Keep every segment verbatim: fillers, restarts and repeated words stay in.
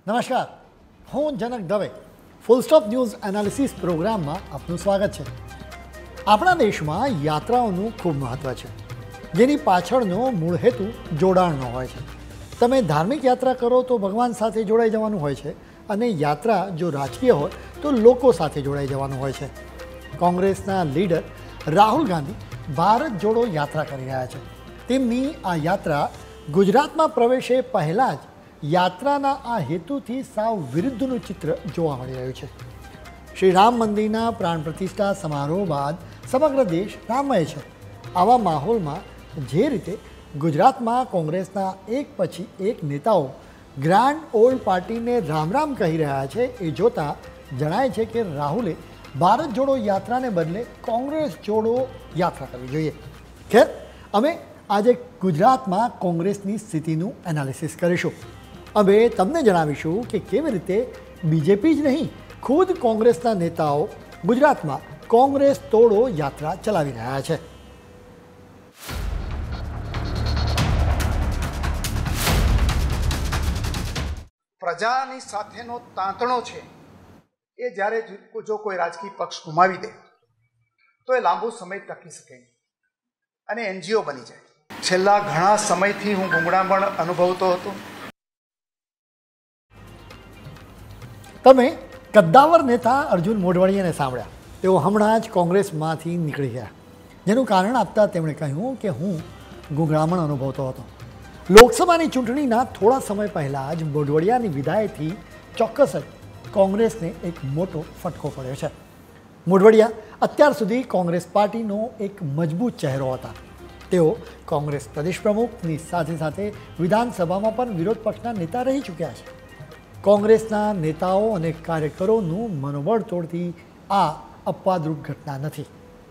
નમસ્કાર, હું Janak Dave full stop news analysis પ્રોગ્રામમાં આપનું સ્વાગત છે. આપણા દેશમાં યાત્રાઓનું ખૂબ મહત્ત્વ છે, જેની પાછળનો મૂળ હેતુ જોડાણનો હોય છે. તમે ધાર્મિક યાત્રા કરો તો ભગવાન સાથે જોડાઈ જવાનું હોય છે, અને યાત્રા જો રાજકીય હોય તો લોકો સાથે જોડાઈ જવાનું હોય છે. કોંગ્રેસના લીડર રાહુલ ગાંધી ભારત જોડો યાત્રા કરી રહ્યા છે. તેમની આ યાત્રા ગુજરાતમાં પ્રવેશે પહેલાં જ યાત્રાના આ હેતુથી સાવ વિરુદ્ધનું ચિત્ર જોવા મળી રહ્યું છે. શ્રી રામ મંદિરના પ્રાણ પ્રતિષ્ઠા સમારોહ બાદ સમગ્ર દેશ રામમય છે. આવા માહોલમાં જે રીતે ગુજરાતમાં કોંગ્રેસના એક પછી એક નેતાઓ ગ્રાન્ડ ઓલ્ડ પાર્ટીને રામ રામ કહી રહ્યા છે, એ જોતાં જણાય છે કે રાહુલે ભારત જોડો યાત્રાને બદલે કોંગ્રેસ જોડો યાત્રા કરવી જોઈએ. ખેર, અમે આજે ગુજરાતમાં કોંગ્રેસની સ્થિતિનું એનાલિસિસ કરીશું. હવે તમને જણાવીશું કે કેવી રીતે બીજેપી જ નહીં, ખુદ કોંગ્રેસના નેતાઓ ગુજરાતમાં કોંગ્રેસ તોડો યાત્રા ચલાવી રહ્યા છે. પ્રજાની સાથેનો તાંતણો છે એ જ્યારે જો કોઈ રાજકીય પક્ષ ગુમાવી દે તો એ લાંબો સમય ટકી શકે નહીં અને એનજીઓ બની જાય. છેલ્લા ઘણા સમયથી હું ગુંગળામણ અનુભવતો હતો. તમે કદ્દાવર નેતા અર્જુન મોઢવાડિયાને સાંભળ્યા. તેઓ હમણાં જ કોંગ્રેસમાંથી નીકળી ગયા, જેનું કારણ આપતા તેમણે કહ્યું કે હું ગુંગળામણ અનુભવતો હતો. લોકસભાની ચૂંટણીના થોડા સમય પહેલાં જ મોઢવાડિયાની વિદાયથી ચોક્કસ જ કોંગ્રેસને એક મોટો ફટકો પડ્યો છે. મોઢવાડિયા અત્યાર સુધી કોંગ્રેસ પાર્ટીનો એક મજબૂત ચહેરો હતા. તેઓ કોંગ્રેસ પ્રદેશ પ્રમુખની સાથે સાથે વિધાનસભામાં પણ વિરોધ પક્ષના નેતા રહી ચૂક્યા છે. કોંગ્રેસના નેતાઓ અને કાર્યકરોનું મનોબળ તોડતી આ અપવાદરૂપ ઘટના નથી.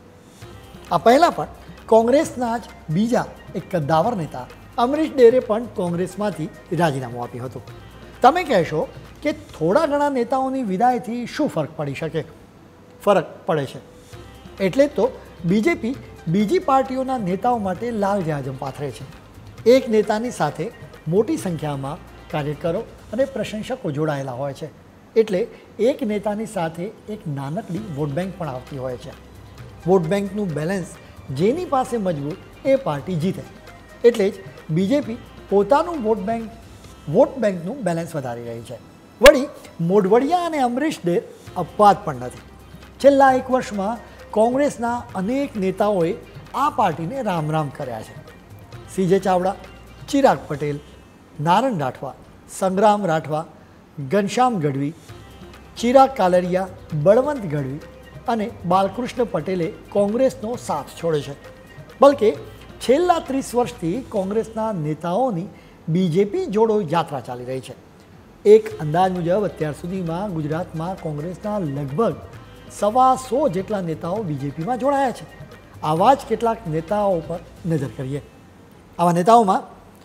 આ પહેલાં પણ કોંગ્રેસના જ બીજા એક કદ્દાવર નેતા અમરીશ ડેરે પણ કોંગ્રેસમાંથી રાજીનામું આપ્યું હતું. તમે કહેશો કે થોડા ઘણા નેતાઓની વિદાયથી શું ફરક પડી શકે? ફરક પડે છે. એટલે તો બીજેપી બીજી પાર્ટીઓના નેતાઓ માટે લાલ જહાજમ પાથરે છે. એક નેતાની સાથે મોટી સંખ્યામાં કાર્યકરો અને પ્રશંસકો જોડાયેલા હોય છે, એટલે એક નેતાની સાથે એક નાનકડી વોટ બેંક પણ આવતી હોય છે. વોટ બેંકનું બેલેન્સ જેની પાસે મજબૂત એ પાર્ટી જીતે. એટલે જ બીજેપી પોતાનું વોટ બેંક વોટ બેંકનું બેલેન્સ વધારી રહી છે. વળી મોઢવાડિયા અને અમરીશ ડેર અપવાદ પણ નથી. છેલ્લા એક વર્ષમાં કોંગ્રેસના અનેક નેતાઓએ આ પાર્ટીને રામ રામ કર્યા છે. સીજે ચાવડા, ચિરાગ પટેલ, નારણ રાઠવા, સંગ્રામ રાઠવા, ઘનશ્યામ ગઢવી, ચિરાગ કાલરિયા, બળવંત ગઢવી અને બાલકૃષ્ણ પટેલે કોંગ્રેસનો સાથ છોડ્યો છે. બલકે છેલ્લા ત્રીસ વર્ષથી કોંગ્રેસના નેતાઓની બીજેપી જોડો યાત્રા ચાલી રહી છે. એક અંદાજ મુજબ અત્યાર સુધીમાં ગુજરાતમાં કોંગ્રેસના લગભગ સવા સો જેટલા નેતાઓ બીજેપીમાં જોડાયા છે. આવા જ કેટલાક નેતાઓ પર નજર કરીએ. આવા નેતાઓમાં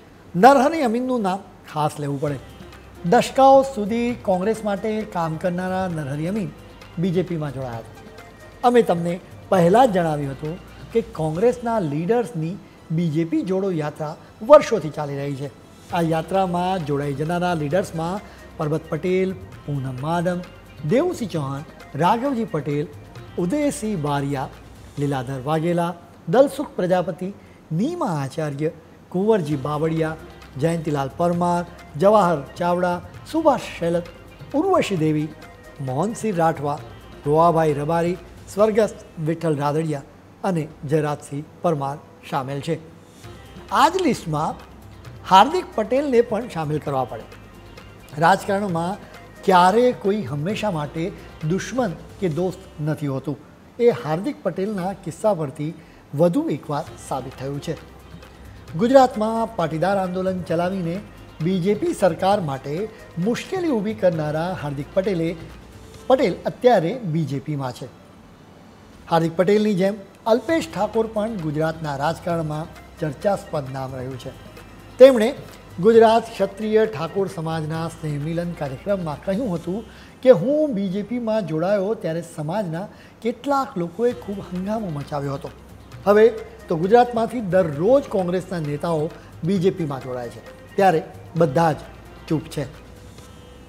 નરહરી અમીનનું નામ ખાસ લેવું પડે. દશકાઓ સુધી કોંગ્રેસ માટે કામ કરનારા નરહરી અમીન બીજેપીમાં જોડાયા હતા. અમે તમને પહેલાં જ જણાવ્યું હતું કે કોંગ્રેસના લીડર્સની બીજેપી જોડો યાત્રા વર્ષોથી ચાલી રહી છે. આ યાત્રામાં જોડાઈ જનારા લીડર્સમાં પરબત પટેલ, પૂનમ માડમ, દેવુસિંહ ચૌહાણ, રાઘવજી પટેલ, ઉદયસિંહ બારિયા, લીલાધર વાઘેલા, દલસુખ પ્રજાપતિ, નીમા આચાર્ય, કુંવરજી બાવળિયા, જયંતિલાલ પરમાર, જવાહર ચાવડા, સુભાષ શેલત, ઉર્વશી દેવી, મોહનસિંહ રાઠવા, રોવાભાઈ રબારી, સ્વર્ગસ્થ વિઠ્ઠલ રાદડિયા અને જયરાજસિંહ પરમાર સામેલ છે. આ જ લિસ્ટમાં હાર્દિક પટેલને પણ સામેલ કરવા પડે. રાજકારણમાં ક્યારેય કોઈ હંમેશા માટે દુશ્મન કે દોસ્ત નથી હોતું. એ હાર્દિક પટેલના કિસ્સા પરથી વધુ એકવાર સાબિત થયું છે. ગુજરાતમાં પાટીદાર આંદોલન ચલાવીને બીજેપી સરકાર માટે મુશ્કેલી ઊભી કરનારા હાર્દિક પટેલે પટેલ અત્યારે બીજેપીમાં છે. હાર્દિક પટેલની જેમ અલ્પેશ ઠાકોર પણ ગુજરાતના રાજકારણમાં ચર્ચાસ્પદ નામ રહ્યું છે. તેમણે ગુજરાત ક્ષત્રિય ઠાકોર સમાજના સ્નેહમિલન કાર્યક્રમમાં કહ્યું હતું કે હું બીજેપીમાં જોડાયો ત્યારે સમાજના કેટલાક લોકોએ ખૂબ હંગામો મચાવ્યો હતો. હવે તો ગુજરાતમાંથી દરરોજ કોંગ્રેસના નેતાઓ બીજેપીમાં જોડાય છે, ત્યારે બધા જ ચૂપ છે.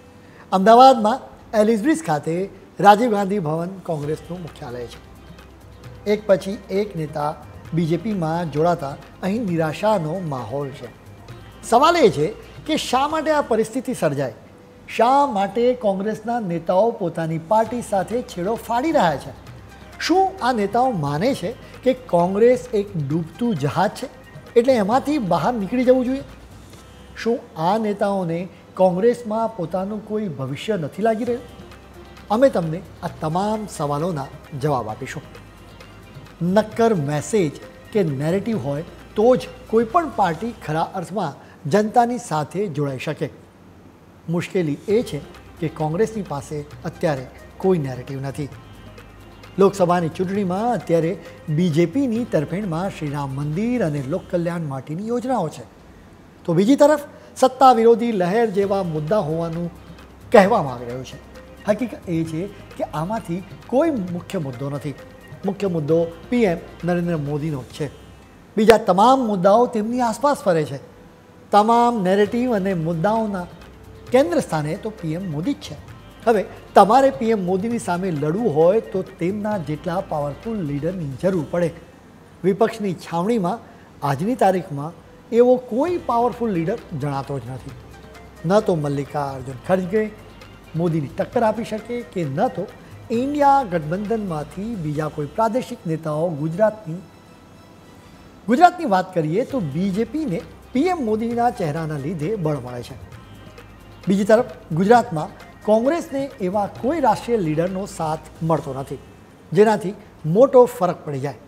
અમદાવાદમાં એલિસ બ્રિજ ખાતે રાજીવ ગાંધી ભવન કોંગ્રેસનું મુખ્યાલય છે. એક પછી એક નેતા બીજેપીમાં જોડાતા અહીં નિરાશાનો માહોલ છે. સવાલ એ છે કે શા માટે આ પરિસ્થિતિ સર્જાય? શા માટે કોંગ્રેસના નેતાઓ પોતાની પાર્ટી સાથે છેડો ફાડી રહ્યા છે? શું આ નેતાઓ માને છે કે કોંગ્રેસ એક ડૂબતું જહાજ છે એટલે એમાંથી બહાર નીકળી જવું જોઈએ? શું આ નેતાઓને કોંગ્રેસમાં પોતાનું કોઈ ભવિષ્ય નથી લાગી રહ્યું? અમે તમને આ તમામ સવાલોના જવાબ આપીશું. નક્કર મેસેજ કે નેરેટિવ હોય તો જ કોઈ પણ પાર્ટી ખરા અર્થમાં જનતાની સાથે જોડાઈ શકે. મુશ્કેલી એ છે કે કોંગ્રેસની પાસે અત્યારે કોઈ નેરેટિવ નથી. લોકસભાની ચૂંટણીમાં અત્યારે બીજેપીની તરફેણમાં શ્રીરામ મંદિર અને લોકકલ્યાણ માટેની યોજનાઓ છે, તો બીજી તરફ સત્તા વિરોધી લહેર જેવા મુદ્દા હોવાનું કહેવામાં આવી રહ્યું છે. હકીકત એ છે કે આમાંથી કોઈ મુખ્ય મુદ્દો નથી. મુખ્ય મુદ્દો પીએમ નરેન્દ્ર મોદીનો જ છે. બીજા તમામ મુદ્દાઓ તેમની આસપાસ ફરે છે. તમામ નેરેટિવ અને મુદ્દાઓના કેન્દ્ર સ્થાને તો પીએમ મોદી જ છે. હવે તમારે પીએમ મોદીની સામે લડવું હોય તો તેમના જેટલા પાવરફુલ લીડરની જરૂર પડે. વિપક્ષની છાવણીમાં આજની તારીખમાં એવો કોઈ પાવરફુલ લીડર જણાતો જ નથી. ન તો મલ્લિકાર્જુન ખડગે મોદીની ટક્કર આપી શકે કે ન તો ઇન્ડિયા ગઠબંધનમાંથી બીજા કોઈ પ્રાદેશિક નેતાઓ ગુજરાતની ગુજરાતની વાત કરીએ તો બીજેપીને પીએમ મોદીના ચહેરાના લીધે બળ મળે છે. બીજી તરફ ગુજરાતમાં કોંગ્રેસને એવા કોઈ રાષ્ટ્રીય લીડરનો સાથ મળતો નથી જેનાથી મોટો ફરક પડી જાય.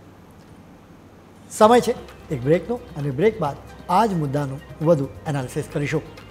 સમય છે એક બ્રેકનો અને બ્રેક બાદ આ જ મુદ્દાનું વધુ એનાલિસિસ કરીશું.